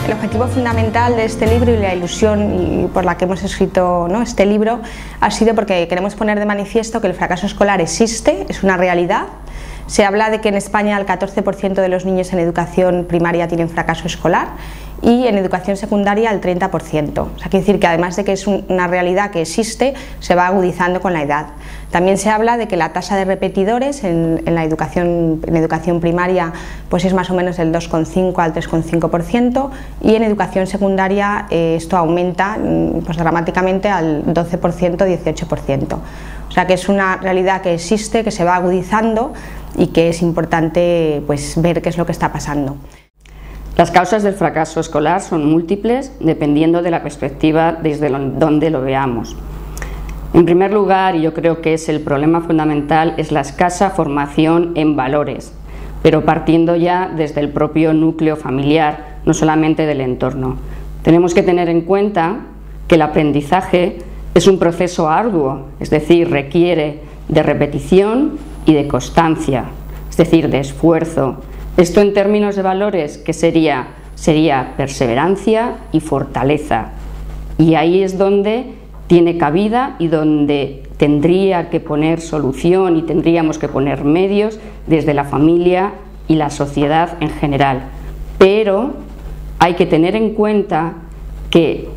El objetivo fundamental de este libro y la ilusión y por la que hemos escrito, ¿no?, este libro ha sido porque queremos poner de manifiesto que el fracaso escolar existe, es una realidad. Se habla de que en España el 14% de los niños en educación primaria tienen fracaso escolar y en educación secundaria el 30%. O sea, quiere decir que además de que es una realidad que existe, se va agudizando con la edad. También se habla de que la tasa de repetidores en educación primaria pues es más o menos del 2,5 al 3,5% y en educación secundaria esto aumenta pues dramáticamente al 12%, 18%. O sea que es una realidad que existe, que se va agudizando y que es importante pues ver qué es lo que está pasando. Las causas del fracaso escolar son múltiples dependiendo de la perspectiva desde donde lo veamos. En primer lugar, y yo creo que es el problema fundamental, es la escasa formación en valores, pero partiendo ya desde el propio núcleo familiar, no solamente del entorno. Tenemos que tener en cuenta que el aprendizaje es un proceso arduo, es decir, requiere de repetición y de constancia, es decir, de esfuerzo. Esto en términos de valores, ¿qué sería? Sería perseverancia y fortaleza. Y ahí es donde tiene cabida y donde tendría que poner solución y tendríamos que poner medios desde la familia y la sociedad en general. Pero hay que tener en cuenta que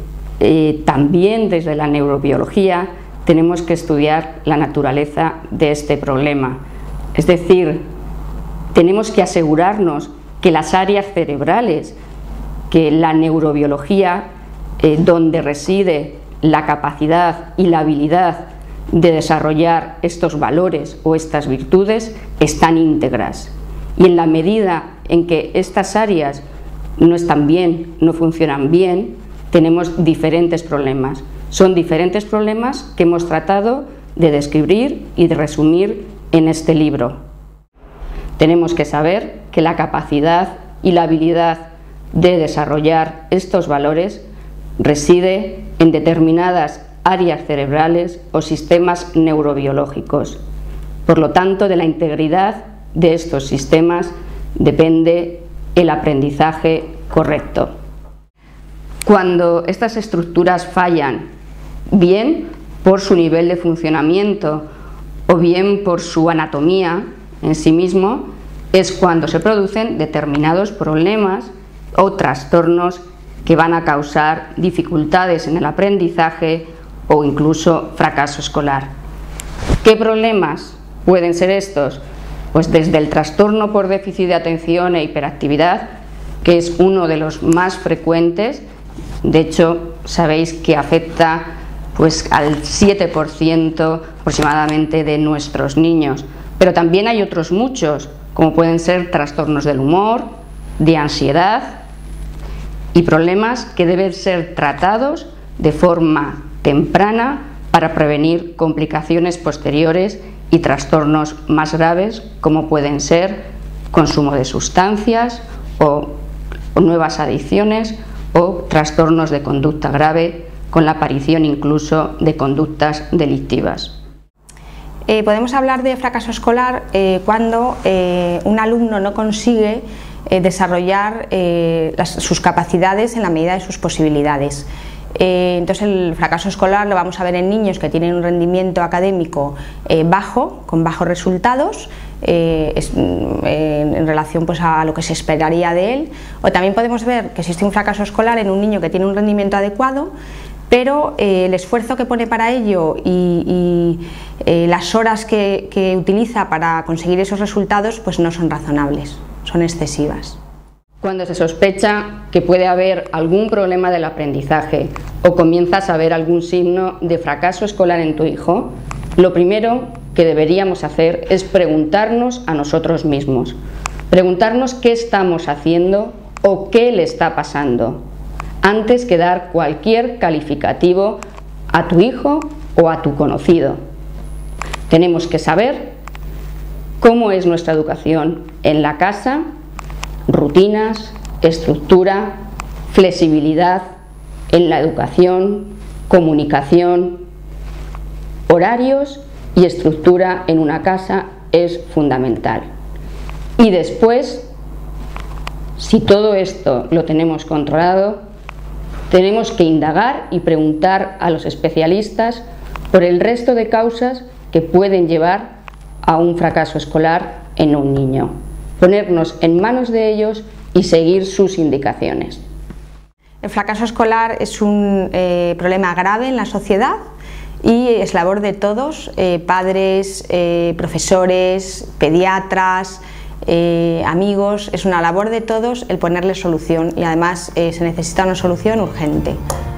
también desde la neurobiología tenemos que estudiar la naturaleza de este problema. Es decir, tenemos que asegurarnos que las áreas cerebrales, que la neurobiología, donde reside la capacidad y la habilidad de desarrollar estos valores o estas virtudes, están íntegras. Y en la medida en que estas áreas no están bien, no funcionan bien, tenemos diferentes problemas. Son diferentes problemas que hemos tratado de describir y de resumir en este libro. Tenemos que saber que la capacidad y la habilidad de desarrollar estos valores reside en determinadas áreas cerebrales o sistemas neurobiológicos. Por lo tanto, de la integridad de estos sistemas depende el aprendizaje correcto. Cuando estas estructuras fallan, bien por su nivel de funcionamiento o bien por su anatomía en sí mismo, es cuando se producen determinados problemas o trastornos que van a causar dificultades en el aprendizaje o incluso fracaso escolar. ¿Qué problemas pueden ser estos? Pues desde el trastorno por déficit de atención e hiperactividad, que es uno de los más frecuentes. De hecho, sabéis que afecta pues al 7% aproximadamente de nuestros niños. Pero también hay otros muchos, como pueden ser trastornos del humor, de ansiedad y problemas que deben ser tratados de forma temprana para prevenir complicaciones posteriores y trastornos más graves, como pueden ser consumo de sustancias o nuevas adicciones o trastornos de conducta grave, con la aparición incluso de conductas delictivas. Podemos hablar de fracaso escolar cuando un alumno no consigue desarrollar sus capacidades en la medida de sus posibilidades. Entonces el fracaso escolar lo vamos a ver en niños que tienen un rendimiento académico bajo, con bajos resultados, en relación pues a lo que se esperaría de él, o también podemos ver que existe un fracaso escolar en un niño que tiene un rendimiento adecuado, pero el esfuerzo que pone para ello y las horas que utiliza para conseguir esos resultados pues no son razonables, son excesivas. Cuando se sospecha que puede haber algún problema del aprendizaje o comienzas a ver algún signo de fracaso escolar en tu hijo, lo primero que deberíamos hacer es preguntarnos a nosotros mismos, preguntarnos qué estamos haciendo o qué le está pasando, antes que dar cualquier calificativo a tu hijo o a tu conocido. Tenemos que saber cómo es nuestra educación en la casa, rutinas, estructura, flexibilidad en la educación, comunicación, horarios y estructura en una casa es fundamental. Y después Si todo esto lo tenemos controlado, tenemos que indagar y preguntar a los especialistas por el resto de causas que pueden llevar a un fracaso escolar en un niño. Ponernos en manos de ellos y seguir sus indicaciones. El fracaso escolar es un problema grave en la sociedad y es labor de todos, padres, profesores, pediatras, amigos, es una labor de todos el ponerle solución y además se necesita una solución urgente.